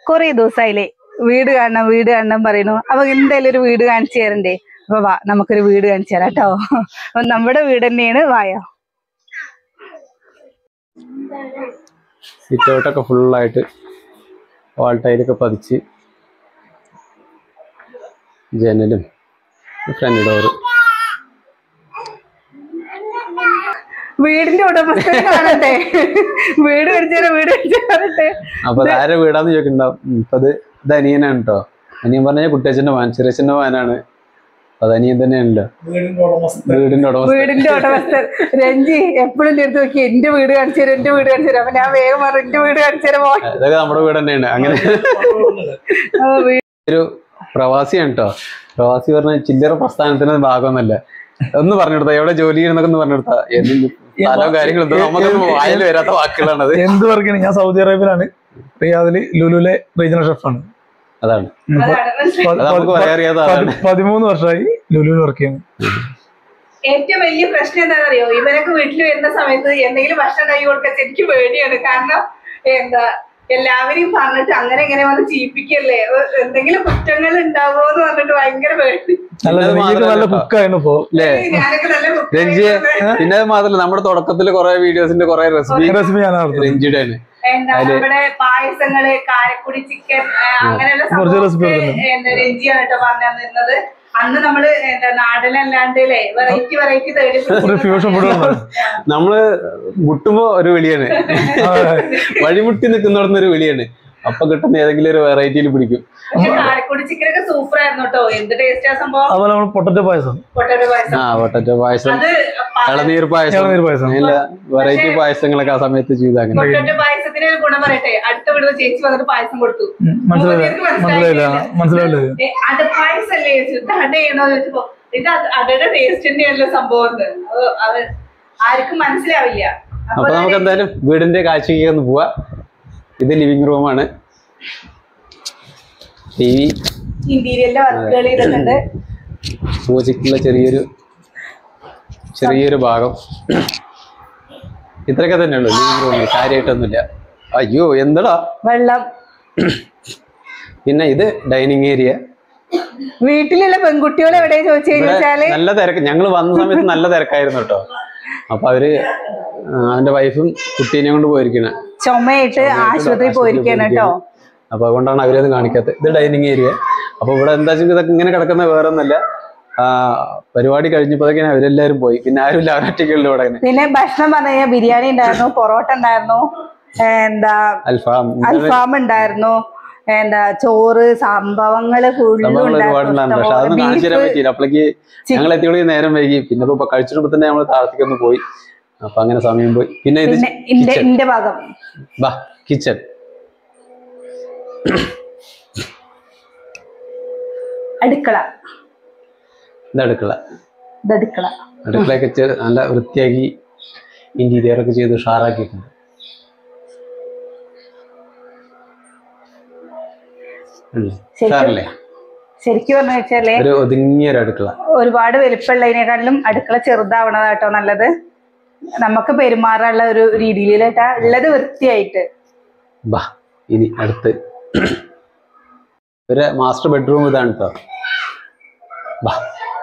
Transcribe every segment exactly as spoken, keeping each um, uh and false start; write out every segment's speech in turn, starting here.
കൊറേ ദിവസമായില്ലേ വീട് കാണണം വീട് കാണണം പറയുന്നു. അപ്പൊ എന്തായാലും ഒരു വീട് കാണിച്ചു തരണ്ടേ? അപ്പൊ വാ നമുക്കൊരു വീട് കാണിച്ചു തരാം കേട്ടോ. അപ്പൊ നമ്മുടെ വീട് തന്നെയാണ്. വായോ. സിറ്റ് ഔട്ടൊക്കെ ഫുള്ളായിട്ട് വാൾ ടൈലൊക്കെ പതിച്ച് ജനലും ഫ്രണ്ട് ഡോറ്. വീടിന്റെ ഉടമസ്ഥനെ കാണട്ടെ. വീട് കാണിച്ചാലോ വീട് കാണിച്ചാലട്ടെ. അപ്പൊ ആരെ വീടാന്ന് ചോദിക്കുന്നുണ്ടാവും. ഇപ്പൊ അത് ഇത് അനിയനാണ് കേട്ടോ. അനിയൻ പറഞ്ഞാൽ കുട്ടിയച്ഛന്റെ മകൻ, ചെറിയച്ഛന്റെ മകനാണ്. അത് അനിയൻ തന്നെയാണല്ലോ വീടിന്റെ ഉടമസ്ഥ. വീടിന്റെ ഉടമസ്ഥൻ രഞ്ജി എപ്പോഴും എടുത്ത് നോക്കി എന്റെ വീട് കാണിച്ചു തരും എന്റെ വീട് കാണിച്ചു തരും. അപ്പൊ ഞാൻ വേഗം പറഞ്ഞു എന്റെ വീട് കാണിച്ചു തരാമോ? ഇതൊക്കെ നമ്മുടെ വീട് തന്നെയാണ്. അങ്ങനെ ഒരു പ്രവാസിയാണ് കേട്ടോ. പ്രവാസി പറഞ്ഞ ചില്ലറ പ്രസ്ഥാനത്തിന്റെ ഭാഗമൊന്നുമല്ല. ഒന്ന് പറഞ്ഞെടുത്താ എവിടെ ജോലി ചെയ്യുന്നൊക്കെ ഒന്ന് പറഞ്ഞെടുത്താ പല കാര്യങ്ങളും നമുക്ക് വായിൽ വരാത്ത വാക്കുകളാണത്. എന്ത് വർക്കാണ്? ഞാൻ സൗദി അറേബ്യയിലാണ്, റിയാദില് ലുലുലെ റീജിയണൽ ഷെഫാണ്. അതാണ് പതിമൂന്ന് വർഷമായി ലുലുവിൽ വർക്ക് ചെയ്യുന്നു. ഏറ്റവും വലിയ പ്രശ്നം എന്താണെന്ന് അറിയോ? ഇവരൊക്കെ വീട്ടിൽ വരുന്ന സമയത്ത് എന്തെങ്കിലും ഭക്ഷണം കൈ കൊടുക്കാൻ എനിക്ക് പേടിയാണ്. കാരണം എന്താ എല്ലാവരെയും പറഞ്ഞിട്ട് അങ്ങനെ ഇങ്ങനെ വന്ന് ചീപ്പിക്കല്ലേ, എന്തെങ്കിലും കുറ്റങ്ങൾ ഉണ്ടാവോ എന്ന് പറഞ്ഞിട്ട് ഭയങ്കര പേടി. നല്ല കുക്കായിരുന്നു ഇപ്പോ ഞാനൊക്കെ നല്ല രഞ്ജിയെ. പിന്നെ അത് മാത്രല്ല നമ്മുടെ തുടക്കത്തില് കുറെ വീഡിയോസിന്റെ കുറെ റെസിപ്പി റെസിപ്പി രഞ്ജിയുടെ ആണ്. എന്താ നമ്മുടെ പായസങ്ങള്, കാരക്കുടി ചിക്കൻ, അങ്ങനെയുള്ള രഞ്ജിയാണ് കേട്ടോ പറഞ്ഞു തന്നിരുന്നത്. അന്ന് നമ്മള് എന്താ നാടനല്ലാണ്ട് അല്ലേ വെറൈറ്റി വെറൈറ്റി തേടി നമ്മള് മുട്ടുമ്പോ ഒരു വിളിയാണ്, വഴിമുട്ടി നിൽക്കുന്നിടന്ന് ഒരു വിളിയാണ്. അപ്പൊ കിട്ടുന്ന ഏതെങ്കിലും ഒരു വെറൈറ്റിയിൽ പിടിക്കും. കാരക്കുടി ചിക്കൻ ഒക്കെ സൂപ്പർ ആയിരുന്നു കേട്ടോ. എന്ത് ടേസ്റ്റ് ആ സംഭവം. അതുപോലെ പൊട്ടറ്റോ പായസം, പൊട്ടറ്റോ പായസം ആ പൊട്ടറ്റോ പായസം, ഇളനീർ പായസം, വെറൈറ്റി പായസങ്ങളൊക്കെ ആ സമയത്ത് ചെയ്ത്. അങ്ങനെ പൊട്ടറ്റോ പായസത്തിന് ഒരു ഗുണം പറയട്ടെ, അടുത്ത വീട്ടിൽ ചേച്ചി വന്നിട്ട് പായസം കൊടുത്തു. മനസ്സിലായില്ല മനസ്സിലായില്ല അത് പായസല്ലേ ചോദിച്ചു, അട ചെയ്യണോ ചോദിച്ചപ്പോ ഇത് അടയുടെ ടേസ്റ്റ് തന്നെയാണല്ലോ സംഭവം. ആർക്കും മനസ്സിലാവില്ല. അപ്പൊ നമുക്ക് എന്തായാലും വീടിന്റെ കാഴ്ചയ്ക്ക് ഒന്ന് പോവാ. ഇത് ലിവിംഗ് റൂമാണ്. ടി വി, ഇന്റീരിയലിന്റെ വർക്കുകൾ ചെയ്തിട്ടുണ്ട്. പൂജയ്ക്കുള്ള ചെറിയൊരു ചെറിയൊരു ഭാഗം ഇത്രയൊക്കെ തന്നെയുള്ളൂ ലിവിംഗ് റൂമിൽ, കാര്യമായിട്ടൊന്നുമില്ല. അയ്യോ എന്താടാ വെള്ളം. പിന്നെ ഇത് ഡൈനിങ് ഏരിയ. വീട്ടിലുള്ള പെൺകുട്ടികൾ എവിടെ ചോദിച്ചു കഴിഞ്ഞാല് നല്ല തിരക്ക്. ഞങ്ങൾ വന്ന സമയത്ത് നല്ല തിരക്കായിരുന്നു കേട്ടോ. അപ്പൊ അവര് അവന്റെ വൈഫും കുട്ടീനെ കൊണ്ട് പോയിരിക്കണ, ചുമയിട്ട് ആശുപത്രി പോയിരിക്കാണ് കേട്ടോ. അപ്പൊ അതുകൊണ്ടാണ് അവരത് കാണിക്കാത്തത്. ഇത് ഡൈനിങ് ഏരിയ. അപ്പൊ ഇവിടെ എന്താ വെച്ചാൽ ഇതൊക്കെ ഇങ്ങനെ കിടക്കുന്ന വേറെ ഒന്നല്ല, ആ പരിപാടി കഴിഞ്ഞപ്പോഴേക്കും അവരെല്ലാരും പോയി. പിന്നെ ആരുമില്ല, അവരൊറ്റയ്ക്കുള്ള ഇവിടെ. പിന്നെ ഭക്ഷണം പറഞ്ഞു കഴിഞ്ഞാൽ ബിരിയാണി ഉണ്ടായിരുന്നു, പൊറോട്ട ഉണ്ടായിരുന്നു, എന്താ അൽഫാം അൽഫാം ഉണ്ടായിരുന്നു, എന്താ ചോറ്, സംഭവങ്ങള് ഒരുപാടുണ്ടായിരുന്നു. പക്ഷെ അതൊന്നും കാണിച്ചു തരാൻ പറ്റിയില്ല. അപ്പോഴേക്ക് ഞങ്ങൾ എത്തിയോളി നേരം വൈകി. പിന്നെ ഇപ്പൊ കഴിച്ചിട്ട് തന്നെ നമ്മള് താഴത്തേക്കൊന്ന് പോയി. അപ്പൊ അങ്ങനെ സമയം പോയി. പിന്നെ ഇത് ഭാഗം ബാ കിച്ചൺ. അടുക്കള. ഇത് അടുക്കള. അടുക്കള അടുക്കളയൊക്കെ നല്ല വൃത്തിയാക്കി ഇന്റീരിയർ ഒക്കെ ചെയ്ത് ഉഷാറാക്കിയിട്ടുണ്ട്. ശരിക്കും പറഞ്ഞു വെച്ചാലേ ഒരു ഒതുങ്ങിയൊരു അടുക്കള. ഒരുപാട് വലിപ്പമുള്ളതിനേക്കാളും അടുക്കള ചെറുതാവണതാട്ടോ നല്ലത്. നമുക്ക് പെരുമാറാനുള്ള ഒരു രീതിയിലേട്ടാ ഉള്ളത് വൃത്തിയായിട്ട്. ബാ ഇനി അടുത്ത് ഒരു മാസ്റ്റർ ബെഡ്റൂം ഇതാണ് കേട്ടോ. ബാ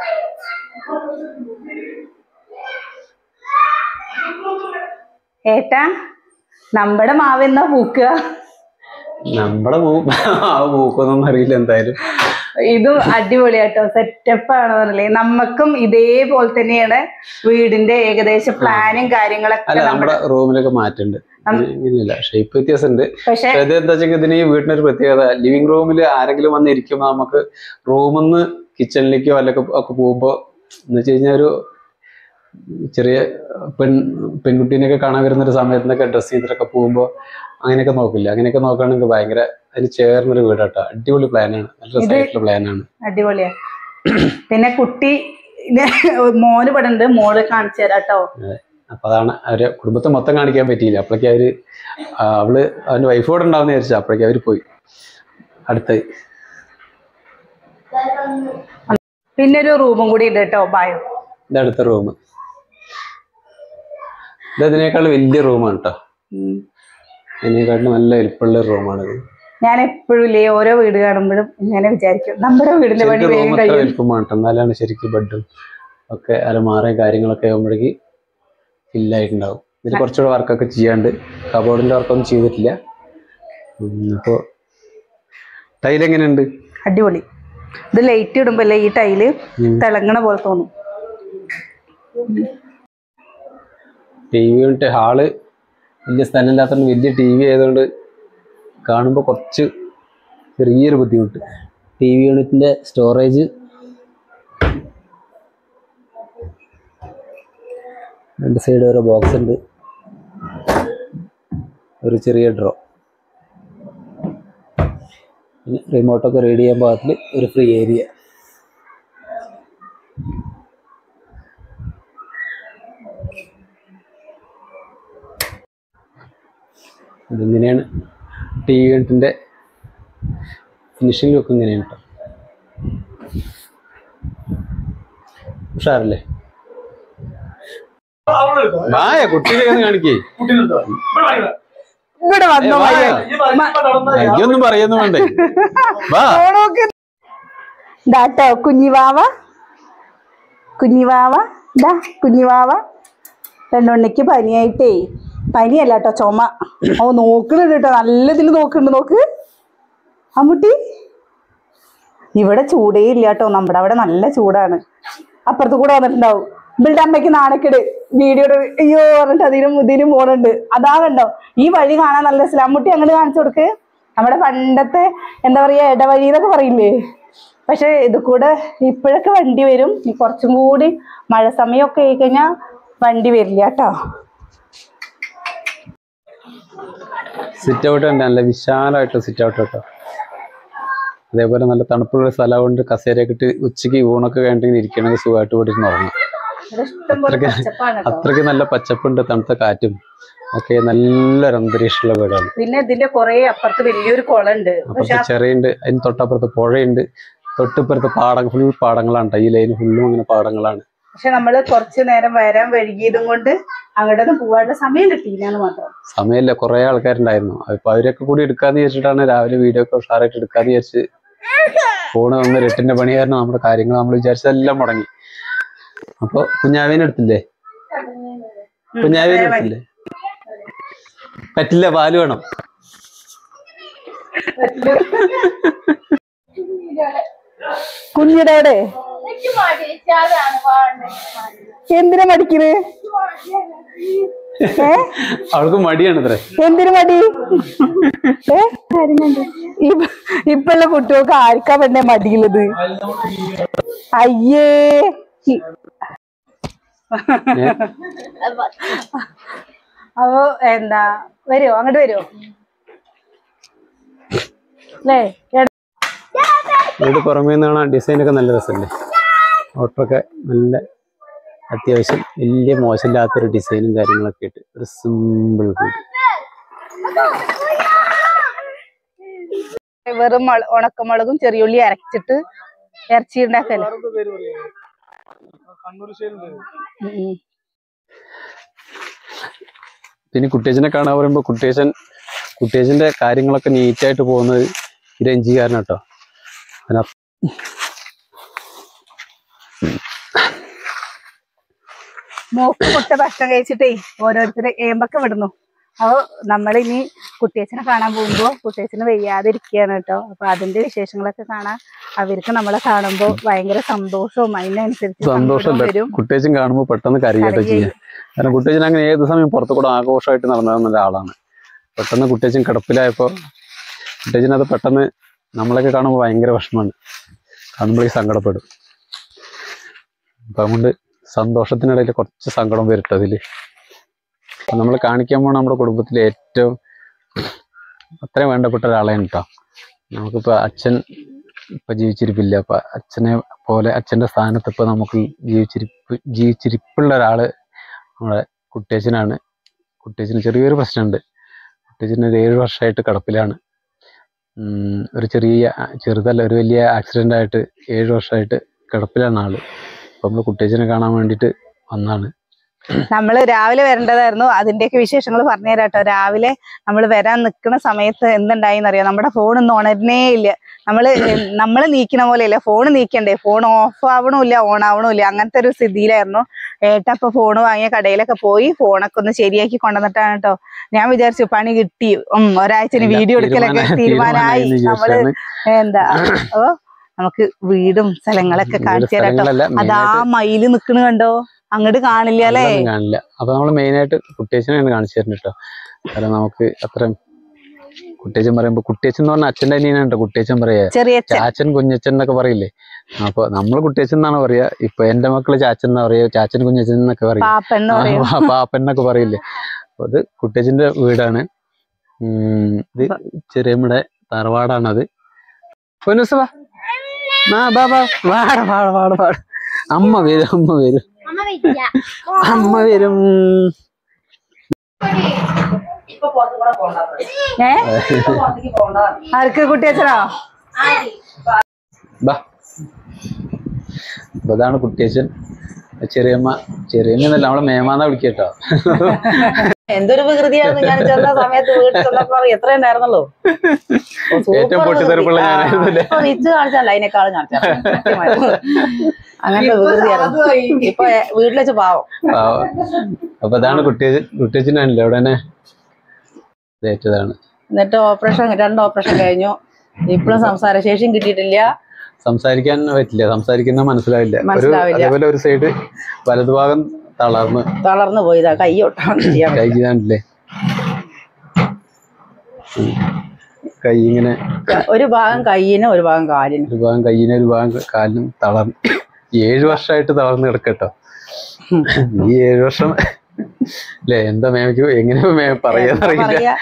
ഏട്ടാ നമ്മുടെ മാവെന്നാ പൂക്കുക? നമ്മുടെ പൂക്കൊന്നും അറിയില്ല. എന്തായാലും ഇതും അടിപൊളിയാട്ടോ, സെറ്റപ്പ് ആണ് പറഞ്ഞില്ലേ. നമുക്കും ഇതേപോലെ തന്നെയാണ് വീടിന്റെ ഏകദേശം പ്ലാനും കാര്യങ്ങളൊക്കെ. നമ്മുടെ റൂമിലൊക്കെ മാറ്റുണ്ട്, ഇങ്ങനെയല്ല ഷേപ്പ് വ്യത്യാസമുണ്ട്. പക്ഷെ ഇത് എന്താ വെച്ചാൽ ഇതിന് ഈ വീട്ടിനൊരു പ്രത്യേകത, ലിവിംഗ് റൂമിൽ ആരെങ്കിലും വന്ന് ഇരിക്കുമ്പോ നമുക്ക് റൂമിൽ നിന്ന് കിച്ചണിലേക്കോ അല്ലൊക്കെ ഒക്കെ പോകുമ്പോ എന്ന് വെച്ച് കഴിഞ്ഞാൽ ഒരു ചെറിയ പെൺ പെൺകുട്ടീനെയൊക്കെ കാണാൻ വരുന്നൊരു സമയത്തിനൊക്കെ ഡ്രസ്സ് ചെയ്തിട്ടൊക്കെ പോകുമ്പോ അങ്ങനെയൊക്കെ നോക്കില്ല. അങ്ങനെയൊക്കെ നോക്കുകയാണെങ്കിൽ ഭയങ്കര അതിന് ചേർന്നൊരു വീടാട്ടോ. അടിപൊളി പ്ലാനാണ്, നല്ല രസമായിട്ടുള്ള പ്ലാനാണ്, അടിപൊളിയാ. പിന്നെ കുട്ടി മോന് പടുണ്ട്, മോള് കാണിച്ചു തരാട്ടോ. അപ്പൊ അതാണ് അവരെ കുടുംബത്തെ മൊത്തം കാണിക്കാൻ പറ്റിയില്ല. അപ്പോഴേക്ക് അവര് അവള് അവന്റെ വൈഫോടെ ഉണ്ടാവുന്ന വിചാരിച്ചു. അപ്പോഴേക്ക് അവര് പോയി. അടുത്ത പിന്നെ ഒരു റൂമും കൂടി ഉണ്ട് കേട്ടോ. ബായോ ഇതടുത്ത റൂം. ഇത് ഇതിനേക്കാൾ വലിയ റൂമാണ് കേട്ടോ. അതിനേക്കാളും നല്ല വലിപ്പമുള്ള റൂമാണിത്. ഞാൻ എപ്പോഴും ഇല്ലേ ഓരോ വീട് കാണുമ്പോഴും ഇങ്ങനെ വിചാരിക്കും നമ്മുടെ വീടിന്റെ പണി വേഗം കഴിയും. എന്നാലാണ് ശരിക്കും ബെഡും ഒക്കെ അലമാറയും കാര്യങ്ങളൊക്കെ ആകുമ്പോഴേക്ക് ഫില്ലായിട്ടുണ്ടാവും. ഇതിൽ കുറച്ചുകൂടെ വർക്കൊക്കെ ചെയ്യാണ്ട്, കബോർഡിന്റെ വർക്കൊന്നും ചെയ്തിട്ടില്ല. അപ്പോൾ ടൈൽ എങ്ങനെയുണ്ട്? അടിപൊളി. ഇത് ലൈറ്റ് ഇടുമ്പോ അല്ലേ ഈ ടൈല് തിളങ്ങണ പോലെ തോന്നും. ടി വി യൂണിറ്റ് ഹാള് വലിയ സ്ഥലമില്ലാത്തതുകൊണ്ട് വലിയ ടി വി ആയതുകൊണ്ട് കാണുമ്പോൾ കുറച്ച് ചെറിയൊരു ബുദ്ധിമുട്ട്. ടി വി യൂണിറ്റിൻ്റെ സ്റ്റോറേജ് രണ്ട് സൈഡ് ഓരോ ബോക്സ് ഉണ്ട്, ഒരു ചെറിയ ഡ്രോ, പിന്നെ റിമോട്ടൊക്കെ റീഡ് ചെയ്യാൻ പാകത്തിൽ ഒരു ഫ്രീ ഏരിയ. ഇതിങ്ങനെയാണ് ടി വി യൂണിറ്റിൻ്റെ ഫിനിഷിംഗ് ലുക്ക്. ഇങ്ങനെയാണ് കേട്ടോ, ഉഷാറല്ലേ? വായ കുട്ടീനെ കാണിക്കേ, ഇവിടെ വന്നോ ഒന്നും പറയുന്നു വേണ്ടേ? ഡാട്ടോ കുഞ്ഞിവാവ, കുഞ്ഞിവാവ ഡാ കുഞ്ഞിവാവ. രണ്ടുണ്ണിക്ക് പനിയായിട്ടേ, പനിയല്ല കേട്ടോ ചുമ. ഓ നോക്കണുണ്ട് കേട്ടോ, നല്ല ഇതിൽ നോക്കുന്നുണ്ട്. നോക്ക് അമ്മുട്ടി, ഇവിടെ ചൂടേ ഇല്ല കേട്ടോ, നമ്മുടെ അവിടെ നല്ല ചൂടാണ്. അപ്പുറത്ത് കൂടെ വന്നിട്ടുണ്ടാവും ഇവളുടെ അമ്മയ്ക്ക് നാണക്കേട്, വീഡിയോ അയ്യോ പറഞ്ഞിട്ട് അതിനും ഇതിനും പോണുണ്ട്. അതാ കണ്ടോ ഈ വഴി കാണാൻ നല്ല രസം. അമ്മുട്ടി അങ്ങോട്ട് കാണിച്ചു കൊടുക്ക്. നമ്മുടെ പണ്ടത്തെ എന്താ പറയാ ഇടവഴി എന്നൊക്കെ പറയില്ലേ, പക്ഷെ ഇത് കൂടെ ഇപ്പോഴൊക്കെ വണ്ടി വരും. കുറച്ചും കൂടി മഴ സമയമൊക്കെ ആയി കഴിഞ്ഞാൽ വണ്ടി വരില്ല കേട്ടോ. സിറ്റ് ഔട്ട് ഉണ്ട്, നല്ല വിശാലമായിട്ട് സിറ്റ് ഔട്ട് കേട്ടോ. അതേപോലെ നല്ല തണുപ്പുള്ള സ്ഥലം കൊണ്ട് കസേരയൊക്കെ ഇട്ട് ഉച്ചയ്ക്ക് ഊണൊക്കെ കഴിഞ്ഞിട്ട് ഇരിക്കണമെങ്കിൽ സുഖമായിട്ട് ഇവിടെ ഇരുന്ന് ഉറങ്ങാം. അത്രയ്ക്ക് അത്രയ്ക്ക് നല്ല പച്ചപ്പുണ്ട്, തണുത്ത കാറ്റും ഒക്കെ, നല്ലൊരു അന്തരീക്ഷമുള്ള വീടാണ്. പിന്നെ ഇതിന്റെ കുറെ അപ്പുറത്ത് വലിയൊരു കുളമുണ്ട്, അപ്പുറത്ത് ചെറിയുണ്ട്, അതിന് തൊട്ടപ്പുറത്ത് പുഴയുണ്ട്, തൊട്ടിപ്പുറത്ത് പാടം, ഫുൾ പാടങ്ങളാണ്. ഈ ലൈന് ഫുള്ളും അങ്ങനെ പാടങ്ങളാണ്. പക്ഷെ നമ്മള് കുറച്ചു നേരം വരാൻ വൈകിയതും കൊണ്ട് അങ്ങോട്ടൊന്നും പോകാനുള്ള സമയം കിട്ടിയില്ലാന്ന് മാത്രം. സമയമില്ല, കുറെ ആൾക്കാരുണ്ടായിരുന്നു. അപ്പൊ അവരൊക്കെ കൂടി എടുക്കാന്ന് വിചാരിച്ചിട്ടാണ് രാവിലെ വീഡിയോ ഒക്കെ ഉഷാറായിട്ട് എടുക്കാന്ന് വിചാരിച്ച് ഫോണ് വന്ന് എട്ടിന്റെ പണി കാരണം നമ്മുടെ കാര്യങ്ങൾ നമ്മൾ വിചാരിച്ചതെല്ലാം മുടങ്ങി. അപ്പൊ കുഞ്ഞാവേനെ എടുത്തില്ലേ? കുഞ്ഞാവേനെ എടുത്തില്ലേ? പറ്റില്ല, പാല് വേണം. കുഞ്ഞിടെ എന്തിനാ മടിക്കണ്? അവൾക്ക് മടിയാണ് ഇത്ര. എന്തിനു മടി? ഇപ്പള്ള കുട്ടികൾക്ക് ആർക്കാ പെണ്ണെ മടിയുള്ളത്? അയ്യേ, അപ്പൊ എന്താ വരുമോ? അങ്ങോട്ട് വരുമോ അല്ലേ? വീട് പുറമേ നിന്നാണ് ഡിസൈനൊക്കെ നല്ല രസമല്ലേ? ഓട്ടൊക്കെ നല്ല അത്യാവശ്യം വലിയ മോശമില്ലാത്തൊരു ഡിസൈനും കാര്യങ്ങളൊക്കെ ആയിട്ട് ഒരു സിമ്പിൾ വീട്. വെറും ഉണക്കമുളകും ചെറിയുള്ളി അരച്ചിട്ട് ഇറച്ചി ഉണ്ടാക്കല്ലേ. പിന്നെ കുട്ടിയച്ചനെ കാണാൻ പറയുമ്പോ കുട്ടിയച്ചൻ കുട്ടിയച്ചന്റെ കാര്യങ്ങളൊക്കെ നീറ്റായിട്ട് പോകുന്നത് ഈ രഞ്ജിക്കാരൻ കേട്ടോ. മോക്ക് മുട്ട ഭക്ഷണം കഴിച്ചിട്ടേ ഓരോരുത്തരെ ഏമ്പൊക്കെ വിടുന്നു. അപ്പൊ നമ്മളിനി കുട്ടിയച്ചനെ കാണാൻ പോകുമ്പോ കുട്ടിയച്ചന് വയ്യാതിരിക്കുകയാണ് കേട്ടോ. അപ്പൊ അതിന്റെ വിശേഷങ്ങളൊക്കെ കാണാൻ അവർക്ക് നമ്മളെ കാണുമ്പോ ഭയങ്കര സന്തോഷവും അതിനനുസരിച്ച് സന്തോഷം വരും. കുട്ടിയച്ചൻ കാണുമ്പോൾ പെട്ടെന്ന് കരയൊക്കെ ചെയ്യാം. കാരണം കുട്ടിയച്ചൻ അങ്ങനെ ഏത് സമയം പുറത്തു കൂടെ ആഘോഷമായിട്ട് നടന്ന ഒരാളാണ്. പെട്ടെന്ന് കുട്ടിയച്ചൻ കിടപ്പിലായപ്പോ കുട്ടിയച്ചൻ അത് പെട്ടെന്ന് നമ്മളൊക്കെ കാണുമ്പോൾ ഭയങ്കര വിഷമമാണ്, കാണുമ്പോഴേക്ക് സങ്കടപ്പെടും. അപ്പൊ അതുകൊണ്ട് സന്തോഷത്തിനിടയിൽ കുറച്ച് സങ്കടം വരട്ടെ അതില്. നമ്മൾ കാണിക്കാൻ പോണ നമ്മുടെ കുടുംബത്തിലെ ഏറ്റവും അത്രയും വേണ്ടപ്പെട്ട ഒരാളെയാണ് കേട്ടോ. നമുക്കിപ്പോൾ അച്ഛൻ ഇപ്പം ജീവിച്ചിരിപ്പില്ല. അപ്പം അച്ഛനെ പോലെ അച്ഛൻ്റെ സ്ഥാനത്ത് ഇപ്പോൾ നമുക്ക് ജീവിച്ചിരിപ്പ് ജീവിച്ചിരിപ്പുള്ള ഒരാൾ നമ്മുടെ കുട്ടിയച്ചനാണ്. കുട്ടിയച്ചന് ചെറിയൊരു പ്രശ്നമുണ്ട്. കുട്ടിയച്ചന് ഒരു ഏഴ് വർഷമായിട്ട് കിടപ്പിലാണ്. ഒരു ചെറിയ ചെറുതല്ല ഒരു വലിയ ആക്സിഡൻ്റ് ആയിട്ട് ഏഴ് വർഷമായിട്ട് കിടപ്പിലാണ് ആള്. അപ്പം നമ്മൾ കുട്ടിയച്ചനെ കാണാൻ വേണ്ടിയിട്ട് വന്നാണ്. നമ്മള് രാവിലെ വരേണ്ടതായിരുന്നു. അതിന്റെയൊക്കെ വിശേഷങ്ങൾ പറഞ്ഞു തരാട്ടോ. രാവിലെ നമ്മൾ വരാൻ നിൽക്കുന്ന സമയത്ത് എന്തുണ്ടായിന്നറിയോ, നമ്മുടെ ഫോൺ ഒന്നും ഉണരുന്നേ ഇല്ല. നമ്മള് നമ്മള് നീക്കണ പോലെയല്ല, ഫോൺ നീക്കണ്ടേ, ഫോൺ ഓഫ് ആവണമില്ല ഓൺ ആവണമില്ല, അങ്ങനത്തെ ഒരു സ്ഥിതിയിലായിരുന്നു. ഏട്ടപ്പൊ ഫോൺ വാങ്ങിയ കടയിലൊക്കെ പോയി ഫോണൊക്കെ ഒന്ന് ശരിയാക്കി കൊണ്ടുവന്നിട്ടാണ് കേട്ടോ. ഞാൻ വിചാരിച്ചു പണി കിട്ടി, ഉം ഒരാഴ്ചന് വീഡിയോ എടുക്കലൊക്കെ തീരുമാനമായി. നമ്മള് എന്താ ഓ നമുക്ക് വീടും സ്ഥലങ്ങളൊക്കെ കാണിച്ചു തരാട്ടോ. അതാ മയില് നിക്കണ കണ്ടോ, അങ്ങോട്ട് കാണില്ല അല്ലേ? കാണില്ല. അപ്പൊ നമ്മള് മെയിൻ ആയിട്ട് കുട്ടിയച്ഛനാണ് കാണിച്ചു തരുന്നത് കേട്ടോ. കാരണം നമുക്ക് അത്ര കുട്ടിയച്ഛൻ പറയുമ്പോ, കുട്ടിയച്ഛൻ എന്ന് പറഞ്ഞാൽ അച്ഛൻ്റെ അനിയനാണ് കേട്ടോ കുട്ടിയച്ഛൻ പറയാ. ചാച്ചൻ കുഞ്ഞച്ഛൻ എന്നൊക്കെ പറയില്ലേ, അപ്പൊ നമ്മള് കുട്ടിയച്ഛൻ എന്നാണ് പറയാ. ഇപ്പൊ എന്റെ മക്കള് ചാച്ചൻ എന്നാ പറയാ, ചാച്ചൻ കുഞ്ഞച്ഛൻ എന്നൊക്കെ പറയും, പാപ്പൻ എന്നൊക്കെ പറയില്ലേ. അപ്പൊ അത് കുട്ടിയച്ഛന്റെ വീടാണ്. ഉം ഇത് ചെറിയമ്മയുടെ തറവാടാണത്. അമ്മ വരും അമ്മ വരും അമ്മ വരും. ഏ ആർക്ക് കുട്ടിയച്ഛനോ? അപ്പൊ അതാണ് കുട്ടിയച്ഛൻ. ചെറിയമ്മ, ചെറിയമ്മ എന്നല്ല നമ്മളെ മേമാന്നാ വിളിക്കട്ടോ. എന്തൊരു വികൃതിയായിരുന്നു ഞാൻ ചെന്ന സമയത്ത്. വീട്ടിൽ ചെന്നപ്പോ എത്ര ഉണ്ടായിരുന്നല്ലോ. ഏറ്റവും പൊട്ടിത്തെറിപ്പുള്ള ഞാനായിരുന്നില്ലേ? റിച്ച് കാണിച്ചല്ല, അതിനേക്കാളും കാണിച്ചാൽ അങ്ങനത്തെ വികൃതിയായിരുന്നു. ഇപ്പൊ വീട്ടിൽ വെച്ച് പാവം. അപ്പൊ അതാണ് കുട്ടിയച്ഛൻ. കുട്ടിയച്ഛനാണല്ലോ അവിടെ തന്നെ ഏറ്റതാണ്. എന്നിട്ട് ഓപ്പറേഷൻ, രണ്ട് ഓപ്പറേഷൻ കഴിഞ്ഞു. ഇപ്പോഴും സംസാര ശേഷിയും കിട്ടിയിട്ടില്ല. സംസാരിക്കാൻ പറ്റില്ല, സംസാരിക്കുന്ന മനസ്സിലാവില്ല. അതേപോലെ ഒരു സൈഡ് വലതുഭാഗം തളർന്ന് തളർന്നു പോയതാ. കൈ കൈ ചെയ്യാനില്ലേ, കൈ ഇങ്ങനെ ഒരു ഭാഗം കൈയിന് ഒരു ഭാഗം കാലിന്, ഒരു ഭാഗം കൈയിന് ഒരു ഭാഗം കാലിനും തളർന്ന് ഏഴു വർഷമായിട്ട് തളർന്ന് കിടക്കട്ടോ. ഈ ഏഴു വർഷം അല്ലേ, എന്താ മേമയ്ക്ക് എങ്ങനെ മേമ പറയാന്നറിയില്ല.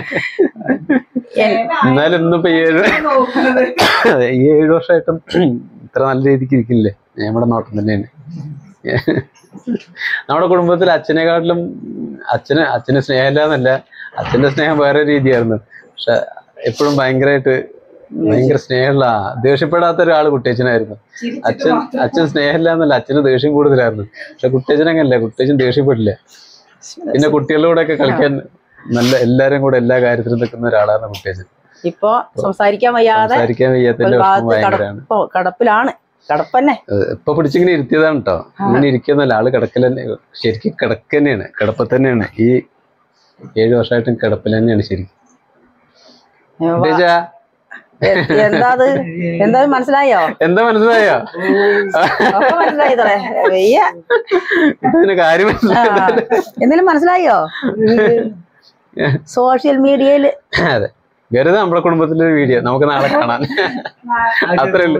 എന്നാലും ഇന്നിപ്പോ ഏഴ് അതെ ഈ ഏഴു വർഷമായിട്ടും ഇത്ര നല്ല രീതിക്ക് ഇരിക്കില്ലേ, നമ്മുടെ നോട്ടം തന്നെയാണ്. നമ്മുടെ കുടുംബത്തിൽ അച്ഛനെക്കാട്ടിലും അച്ഛന് അച്ഛന് സ്നേഹമില്ല എന്നല്ല, അച്ഛന്റെ സ്നേഹം വേറെ രീതിയായിരുന്നു. പക്ഷെ എപ്പോഴും ഭയങ്കരമായിട്ട് ഭയങ്കര സ്നേഹമുള്ള, ദേഷ്യപ്പെടാത്ത ഒരാള് കുട്ടിയച്ഛനായിരുന്നു. അച്ഛൻ അച്ഛൻ സ്നേഹമില്ല എന്നല്ല, അച്ഛന് ദേഷ്യം കൂടുതലായിരുന്നു. പക്ഷെ കുട്ടിയച്ഛൻ അങ്ങനല്ല, കുട്ടിയച്ഛൻ ദേഷ്യപ്പെട്ടില്ല. പിന്നെ കുട്ടികളുടെ കൂടെ ഒക്കെ കളിക്കാൻ നല്ല, എല്ലാരും കൂടെ എല്ലാ കാര്യത്തിലും നിൽക്കുന്ന ഒരാളാണ് കുട്ടിയച്ഛൻ. ഇപ്പൊ സംസാരിക്കാൻ വയ്യാതെ സംസാരിക്കാൻ വയ്യാത്തതിന്റെ വിഷമം ഭയങ്കരമാണ്. കടപ്പിലാണ്, കടപ്പന്നെ. ഇപ്പൊ പിടിച്ചിങ്ങനെ ഇരുത്തിയതാണ് കേട്ടോ. ഇങ്ങനെ ഇരിക്കുന്നല്ല, ആള് കിടക്കൽ തന്നെ, ശരിക്കും കിടക്ക് തന്നെയാണ്, കിടപ്പ് തന്നെയാണ്. ഈ ഏഴു വർഷമായിട്ടും കിടപ്പിൽ തന്നെയാണ് ശരിക്കും. എന്താ എന്താ മനസ്സിലായോ? എന്താ മനസ്സിലായോ? മനസ്സിലായതേ വയ്യ, കാര്യം എന്തെങ്കിലും മനസ്സിലായോ? സോഷ്യൽ മീഡിയയില് അതെ, വെറുതെ നമ്മുടെ കുടുംബത്തിലെ വീഡിയോ നമുക്ക് നാളെ കാണാൻ, അത്രേ ഉള്ളൂ.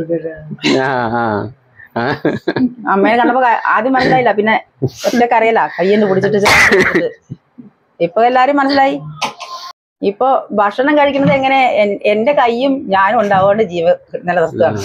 അമ്മയെ കണ്ടപ്പോ ആദ്യം മനസ്സിലായില്ല, പിന്നെ ഒറ്റക്ക് അറിയില്ല, കയ്യെന്ന് പിടിച്ചിട്ട്. ഇപ്പൊ എല്ലാരും മനസ്സിലായി. ഇപ്പൊ ഭക്ഷണം കഴിക്കുന്നത് എങ്ങനെ, എന്റെ കൈയും ഞാനും ഉണ്ടാവുകൊണ്ട് ജീവ നിലനിർത്തുകയാണ്.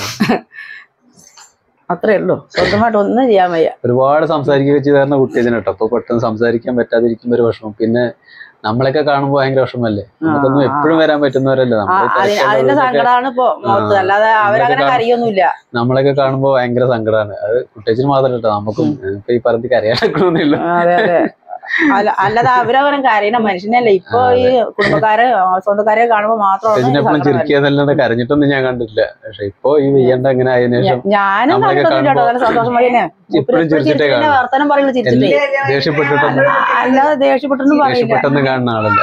അത്രേ ഉള്ളൂ, സ്വന്തമായിട്ട് ഒന്നും ചെയ്യാൻ വയ്യ. ഒരുപാട് സംസാരിക്കുകയൊക്കെ ചെയ്തായിരുന്ന കുട്ടിയതിന് കേട്ടോ. അപ്പൊ പെട്ടെന്ന് സംസാരിക്കാൻ പറ്റാതിരിക്കുമ്പോ ഒരു വിഷമം. പിന്നെ നമ്മളൊക്കെ കാണുമ്പോ ഭയങ്കര വിഷമല്ലേ, നമുക്കൊന്നും എപ്പോഴും വരാൻ പറ്റുന്നവരല്ലേ. അതിന്റെ സങ്കടമാണ് ഇപ്പൊ മുഖത്ത്, അല്ലാതെ അവരങ്ങനെ കരയൊന്നുമില്ല. നമ്മളൊക്കെ കാണുമ്പോ ഭയങ്കര സങ്കടമാണ്. അത് കുട്ടിയച്ഛന് മാത്രമല്ല കേട്ടോ, നമുക്കും ഇപ്പൊ ഈ പറഞ്ഞ് കരയാനൊന്നുമില്ല. അതെ അതെ, അല്ലാതെ അവരവരും കരയുന്ന മനുഷ്യനല്ലേ. ഇപ്പൊ ഈ കുടുംബക്കാരെ സ്വന്തക്കാരെ കാണുമ്പോ മാത്രം ചിരിക്കാന്നല്ലാണ്ട് കരഞ്ഞിട്ടൊന്നും ഞാൻ കണ്ടിട്ടില്ല. പക്ഷെ ഇപ്പൊ ഈ വെയ്യണ്ട അങ്ങനെ ആയതിനു ശേഷം ഞാനും സന്തോഷം വർത്തനം പറയുള്ളൂ, ചിരിച്ചിട്ടേ. ദേഷ്യപ്പെട്ടിട്ടൊന്നും അല്ലാതെ ദേഷ്യപ്പെട്ടൊന്നും ദേഷ്യപ്പെട്ടൊന്നും കാണുന്ന ആളല്ല.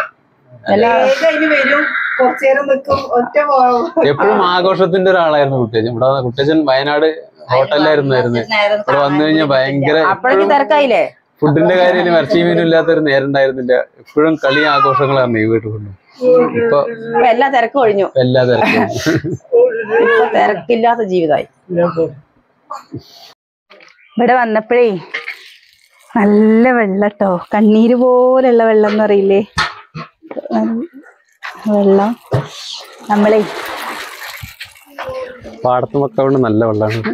എപ്പോഴും ആഘോഷത്തിന്റെ ഒരാളായിരുന്നു കുട്ടിയച്ഛൻ. ഇവിടെ കുട്ടിയച്ഛൻ വയനാട് ഹോട്ടലിലായിരുന്നു ആയിരുന്നു. ഇവിടെ വന്നു കഴിഞ്ഞാൽ ഭയങ്കര തിരക്കായില്ലേ. ഫുഡിന്റെ കാര്യം ഇറച്ചി മീനും ഇല്ലാത്തൊരു നേരം ഉണ്ടായിരുന്നില്ല. എപ്പോഴും കളി ആഘോഷങ്ങളായിരുന്നു ഈ വീട്ടിൽ കൊണ്ട്. ഇപ്പൊ എല്ലാ തിരക്കും ഒഴിഞ്ഞു, എല്ലാ തിരക്കും ഇപ്പൊ തിരക്കില്ലാത്ത ജീവിതമായി. ഇവിടെ വന്നപ്പോഴേ നല്ല വെള്ളട്ടോ, കണ്ണീര് പോലുള്ള വെള്ളം എന്ന് പറയില്ലേ, വെള്ളം. നമ്മളെ പാടത്തും ഒക്കെ കൊണ്ട് നല്ല വെള്ളമാണ്.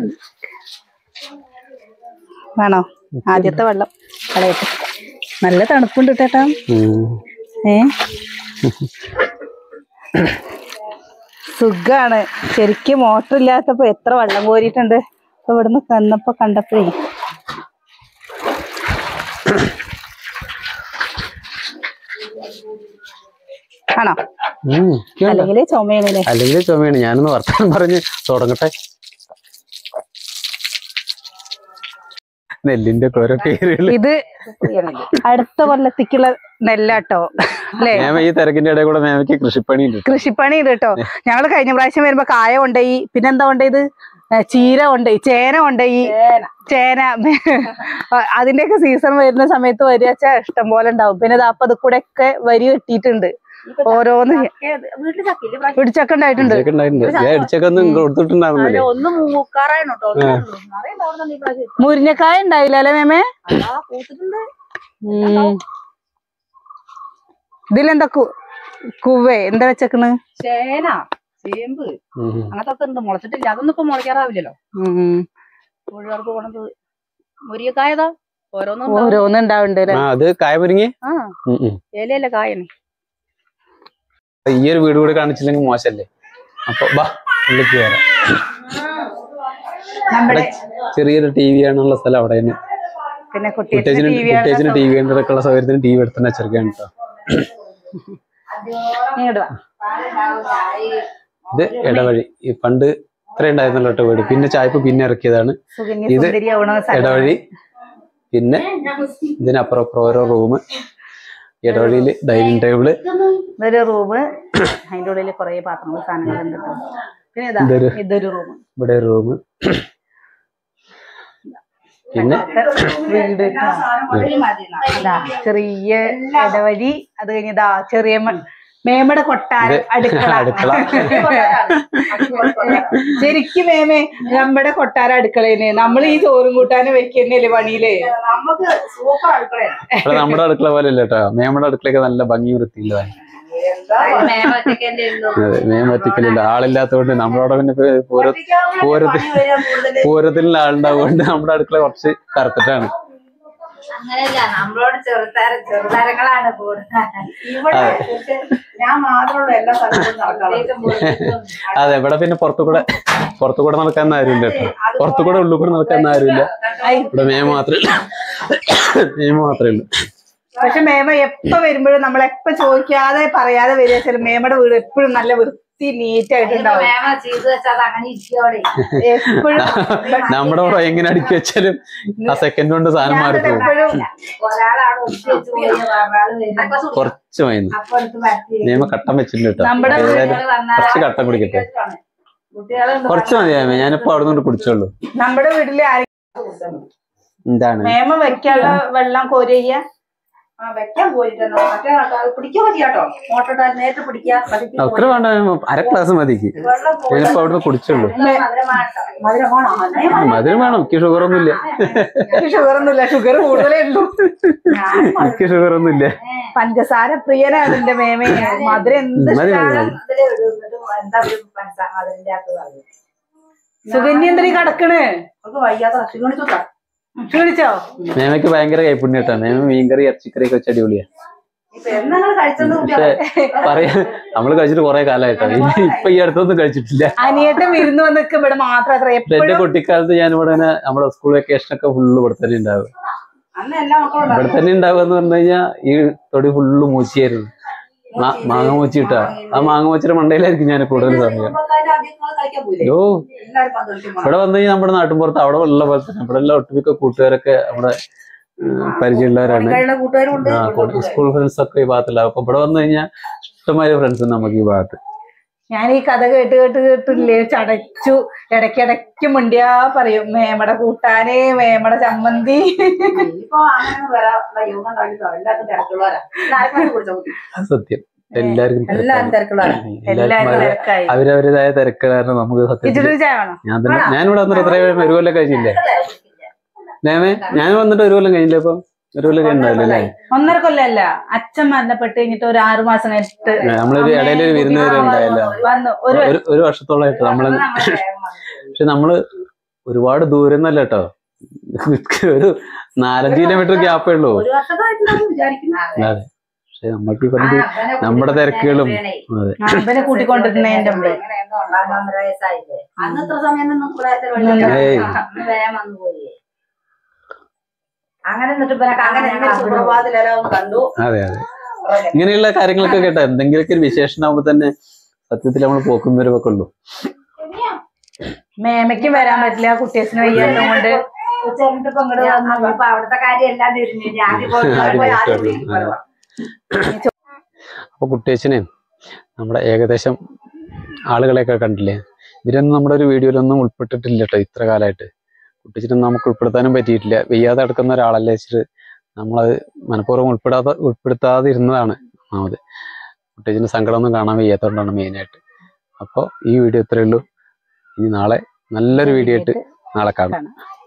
വേണോ? ആദ്യത്തെ വെള്ളം കളയട്ടെ. നല്ല തണുപ്പുണ്ട് കേട്ടാ. ഏ സുഖാണ് ശരിക്കും. മോട്ടർ ഇല്ലാത്തപ്പോ എത്ര വെള്ളം കോരിയിട്ടുണ്ട്. ഇപ്പൊ ഇവിടുന്ന് വന്നപ്പോ കണ്ടപ്പോഴേ ആണോ? ഉം, ഒക്കെയുണ്ട്. അല്ലെങ്കിൽ ചുമയാണ്. അല്ലെങ്കിൽ ചുമയാണ്. ഞാനൊന്ന് വർത്തമാനം പറഞ്ഞ് തുടങ്ങട്ടെ. നെല്ലിന്റെ ഓരോ പേരുകൾ. ഇത് അടുത്ത കൊല്ലത്തേക്കുള്ള നെല്ലാട്ടോ അല്ലേ? മേമ ഈ തിരക്കിന്റെ ഇടയിൽ കൂടെ മേമയ്ക്ക് കൃഷിപ്പണി ഉണ്ട്. കൃഷിപ്പണി ഇത് കേട്ടോ. ഞങ്ങള് കഴിഞ്ഞ പ്രാവശ്യം വരുമ്പോ കായ കൊണ്ടുപോയി, പിന്നെന്താ കൊണ്ടുപോയത്, ചീര കൊണ്ടുപോയി, ചേന കൊണ്ടുപോയി, ചേന. അതിന്റെയൊക്കെ സീസൺ വരുന്ന സമയത്ത് വരിക വെച്ചാൽ ഇഷ്ടം പോലെ ഉണ്ടാവും. പിന്നെ ഇതാ അപ്പൊ അത് കൂടെ ഒക്കെ വരി കെട്ടിയിട്ടുണ്ട്. ഓരോന്ന് ഇടിച്ചക്ക ഉണ്ടായിട്ടുണ്ട്. മുരിങ്ങക്കായ ഉണ്ടായില്ല അല്ലെ മേമേ? ഇതിലെന്താ കുവ്വേ എന്താ വെച്ചേക്കണ്? ചേന, ചേമ്പ് അങ്ങനത്തെ ഉണ്ട്. മുളച്ചിട്ടില്ല. അതൊന്നും ഇപ്പൊ മുളയ്ക്കാറാവില്ലല്ലോ. കോഴികൾക്ക് പോണത് മുരിങ്ങക്കായതാ ഓരോന്നും ഓരോന്നും ഉണ്ടാവുന്നുണ്ട്. കായ മുരിങ്ങ ഏലയല്ല കായാണ്. ഈ ഒരു വീട് കൂടി കാണിച്ചില്ലെങ്കിൽ മോശല്ലേ? അപ്പൊ ബാ ഉള്ളിലേക്ക് വരാം. ചെറിയൊരു ടി വി ആണുള്ള സ്ഥലം അവിടെ തന്നെ. പിന്നെ കുട്ടേജിന് കുട്ടേജിന് ടി വി കണ്ടൊക്കെയുള്ള സൗകര്യത്തിന് ടി വി എടുത്തന്നെ ചെറുക്കാണ് കേട്ടോ. ഇത് ഇടവഴി. ഈ പണ്ട് ഇത്ര ഉണ്ടായിരുന്നല്ലോ കേട്ടോ വീട്. പിന്നെ ചായപ്പ് പിന്നെ ഇറക്കിയതാണ്. ഇത് ഇടവഴി. പിന്നെ ഇതിനപ്പുറം അപ്പുറം ഓരോ റൂം. ഇടവഴിയില് ഡൈനിങ് ടേബിള്, ഇതൊരു റൂം. അതിന്റെ ഉള്ളിൽ കുറെ പാത്രങ്ങൾ സാധനങ്ങളുണ്ട്. പിന്നെ ഇതൊരു റൂം. ഇവിടെ ഒരു റൂം. പിന്നെ വീട് ചെറിയ ഇടവഴി. അത് കഴിഞ്ഞതാ ചെറിയ മേമയുടെ കൊട്ടാരം, അടുക്കള. അടുക്കള ശരിക്കും മേമേ നമ്മുടെ കൊട്ടാരം അടുക്കളേന്. നമ്മൾ ഈ ചോറും കൂട്ടാനും വെക്കുന്നല്ലേ പണിയില്. നമുക്ക് സൂപ്പർ അടുക്കളയാണ്. നമ്മുടെ അടുക്കള പോലെ അല്ല കേട്ടോ. മേമയുടെ അടുക്കളയൊക്കെ നല്ല ഭംഗി വൃത്തിയില്ലതാണ്. മേമ ഒറ്റയ്ക്കലില്ല. ആളില്ലാത്തതുകൊണ്ട് നമ്മളവിടെ പിന്നെ പൂര പൂരത്തിൽ പൂരത്തിലുള്ള ആളുണ്ടാവുകൊണ്ട് നമ്മുടെ അടുക്കള കുറച്ച് കറുത്തിട്ടാണ്. അങ്ങനെയല്ല, നമ്മളോട് ചെറുതാര ചെറുതാരങ്ങളാണ് ഞാൻ മാത്രമുള്ള എല്ലാ സ്ഥലത്തും. അതെ, ഇവിടെ പിന്നെ പുറത്തുകൂടെ പുറത്തുകൂടെ നടക്കാൻ ആരുമില്ല കേട്ടോ. പുറത്തുകൂടെ ഉള്ളിൽ കൂടെ നടക്കാൻ ആരുമില്ല. ഇവിടെ മേമ മാത്രമേ മേമ മാത്രമേ ഉള്ളൂ. പക്ഷെ മേമ എപ്പോ വരുമ്പോഴും നമ്മളെപ്പോ ചോദിക്കാതെ പറയാതെ വരിക. ചില മേമയുടെ വീട് എപ്പോഴും നല്ല വൃത്തി നീറ്റ് ആയിട്ടുണ്ടാവും. എപ്പോഴും നമ്മുടെ ഇവിടെ എങ്ങനെ അടുക്കി വെച്ചാലും ആ സെക്കൻഡ് കൊണ്ട് സാധനം മാറിപ്പോകും. കുറച്ച് മൈന്ന് മേമ കട്ടൻ വെച്ചിട്ടുണ്ട് കേട്ടോ. കുറച്ച് കട്ടൻ കുടിക്കട്ടെ. കുറച്ച് മതിയാമേ. ഞാനിപ്പോ അവിടെ നിന്ന് കുടിച്ചോളൂ. നമ്മുടെ വീട്ടില് എന്താണ് മേമ വെക്കാനുള്ള വെള്ളം കോരിയ വെക്കാൻ പോയിട്ടുണ്ടോ? മറ്റേ പിടിക്കാൻ പറ്റിയാട്ടോ. മോട്ടോർ നേരിട്ട് പിടിക്കാം. അത്ര വേണ്ട, അര ഗ്ലാസ് മതിക്ക്. ഞാനിപ്പോ അവിടുന്ന് കുടിച്ചുള്ളൂ. മധുരം വേണം. എനിക്ക് ഷുഗർ ഒന്നുമില്ല. ഷുഗർ ഒന്നുമില്ല. ഷുഗർ കൂടുതലേ ഉള്ളൂ. എനിക്ക് ഷുഗർ ഒന്നുമില്ല. പഞ്ചസാര പ്രിയനാണ് എന്റെ മേമ. മധുരം എന്ത് സുഗന്യന്ത്രി കടക്കണ്. വയ്യാത്ത ക്ഷീണിച്ചോ? ക്ഷീണിച്ചോ? മേമയ്ക്ക് ഭയങ്കര കൈപ്പുണ്യം കേട്ടോ. മേമ മീൻകറി ഇറച്ചിക്കറി ഒക്കെ വെച്ച് അടിപൊളിയാ. പക്ഷെ പറയാ നമ്മള് കഴിച്ചിട്ട് കുറെ കാലമായിട്ടോ. ഇപ്പൊ ഈ അടുത്തൊന്നും കഴിച്ചിട്ടില്ല. അനിയേട്ടൻ വിരുന്ന് വന്നിട്ട് ഇവിടെ മാത്രം. എന്റെ കുട്ടിക്കാലത്ത് ഞാൻ ഇവിടെ നമ്മുടെ സ്കൂൾ വെക്കേഷൻ ഒക്കെ ഫുള്ള് ഇവിടെ തന്നെ ഉണ്ടാവുക. ഇവിടെ തന്നെ ഉണ്ടാവുക എന്ന് പറഞ്ഞു കഴിഞ്ഞാൽ ഈ തൊടി ഫുള്ള് മൂച്ചിയായിരുന്നു. മാങ്ങ മൂച്ചി കിട്ടാ. ആ മാങ്ങ മൂച്ചിയുടെ മണ്ടയിലായിരിക്കും ഞാൻ കൂടുതൽ സമയം. ഓ, ഇവിടെ വന്നു കഴിഞ്ഞാൽ നമ്മുടെ നാട്ടിൻപുറത്ത് അവിടെ ഉള്ള പോലെ തന്നെ ഇവിടെ എല്ലാം ഒട്ടുമിക്ക കൂട്ടുകാരൊക്കെ നമ്മുടെ പരിചയമുള്ളവരാണ്. സ്കൂൾ ഫ്രണ്ട്സ് ഒക്കെ ഈ ഭാഗത്തുള്ള. അപ്പൊ ഇവിടെ വന്നു കഴിഞ്ഞാൽ ഇഷ്ടമായ ഫ്രണ്ട്സ് നമുക്ക് ഈ ഭാഗത്ത്. ഞാൻ ഈ കഥ കേട്ട് കേട്ട് കേട്ടില്ലേ ചടച്ചു. ഇടയ്ക്കിടയ്ക്ക് മുണ്ടിയാ പറയും മേമടെ കൂട്ടാനേ, മേമടെ ചമ്മന്തി. സത്യം, എല്ലാവർക്കും എല്ലാരും തിരക്കുള്ളവരാ. എല്ലാരും തിരക്കായി. അവരവരുടേതായ തിരക്ക് കാരണം നമുക്ക് ഞാൻ തന്നെ ഞാനിവിടെ വന്നിട്ട് എത്രയും ഒരു കൊല്ലം കഴിഞ്ഞില്ലേ മേമേ? ഞാൻ വന്നിട്ട് ഒരു കൊല്ലം കഴിഞ്ഞില്ലേ? ഇപ്പൊ ഒരു കൊല്ലം കഴിഞ്ഞില്ലേ? ഒന്നര കൊല്ലല്ല, അച്ഛൻ മരണപ്പെട്ട് കഴിഞ്ഞിട്ട് ഒരു ആറു മാസം കഴിഞ്ഞിട്ട് നമ്മളൊരു ഇടയിലൊരു വിരുന്നുകാരി ഉണ്ടായല്ലോ. ഒരു വർഷത്തോളമായിട്ട് നമ്മള്. പക്ഷെ നമ്മള് ഒരുപാട് ദൂരം ഒന്നല്ല കേട്ടോ. ഒരു നാലഞ്ച് കിലോമീറ്റർ ഗ്യാപ്പേ ഉള്ളൂ. അതെ, പക്ഷെ നമ്മൾക്ക് പറഞ്ഞത് നമ്മുടെ തിരക്കുകളും. അതെ, കൂട്ടിക്കൊണ്ടിരുന്നതിന്റെ അങ്ങനെ അങ്ങനെ സുപ്രഭാതത്തിലെല്ലാം കണ്ടു. അതെ അതെ, ഇങ്ങനെയുള്ള കാര്യങ്ങളൊക്കെ കേട്ടോ എന്തെങ്കിലുമൊക്കെ ഒരു വിശേഷമാകുമ്പോ തന്നെ സത്യത്തിൽ നമ്മൾ പോക്കും വരവൊക്കെ ഉള്ളൂ. മേമയ്ക്കും വരാൻ പറ്റില്ല, കുട്ടിയസിന് വയ്യാത്തത് കൊണ്ട്. അവിടുത്തെ കാര്യം എല്ലാം അപ്പൊ കുട്ടിയച്ചനെ നമ്മുടെ ഏകദേശം ആളുകളെയൊക്കെ കണ്ടില്ലേ, ഇവരൊന്നും നമ്മുടെ ഒരു വീഡിയോയിലൊന്നും ഉൾപ്പെട്ടിട്ടില്ല കേട്ടോ ഇത്ര കാലമായിട്ട്. കുട്ടിച്ചനൊന്നും നമുക്ക് ഉൾപ്പെടുത്താനും പറ്റിയിട്ടില്ല. വെയ്യാതെ കിടക്കുന്ന ഒരാളല്ലേ വെച്ചിട്ട് നമ്മളത് മനഃപൂർവ്വം ഉൾപ്പെടാതെ ഉൾപ്പെടുത്താതെ ഇരുന്നതാണ് ഒന്നാമത്. കുട്ടിച്ചൻ്റെ സങ്കടമൊന്നും കാണാൻ വയ്യാത്തതുകൊണ്ടാണ് മെയിനായിട്ട്. അപ്പോൾ ഈ വീഡിയോ ഇത്രയേ ഉള്ളൂ. ഇനി നാളെ നല്ലൊരു വീഡിയോ ആയിട്ട് നാളെ കാണാം.